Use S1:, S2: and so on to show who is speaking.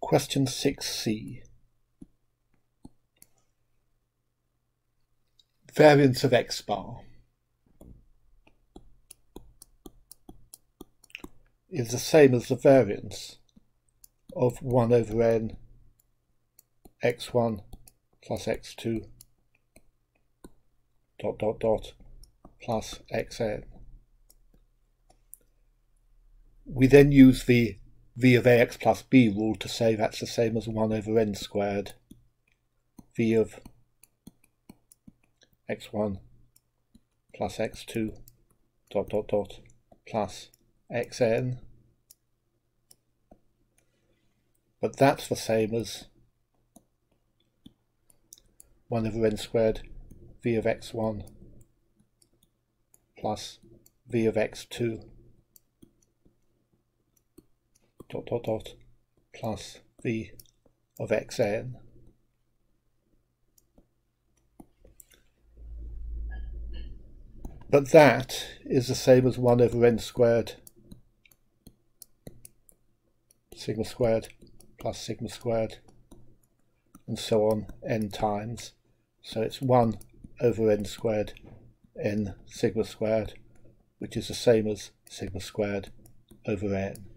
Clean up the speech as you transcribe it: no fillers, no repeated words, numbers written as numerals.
S1: Question 6C. Variance of x bar is the same as the variance of 1 over n x1 plus x2 dot dot dot plus xn. We then use the v of ax plus b rule to say that's the same as 1 over n squared v of x1 plus x2 dot dot dot plus xn. But that's the same as 1 over n squared v of x1 plus v of x2 dot dot dot plus v of xn. But that is the same as 1 over n squared sigma squared plus sigma squared and so on n times. So it's 1 over n squared n sigma squared, which is the same as sigma squared over n.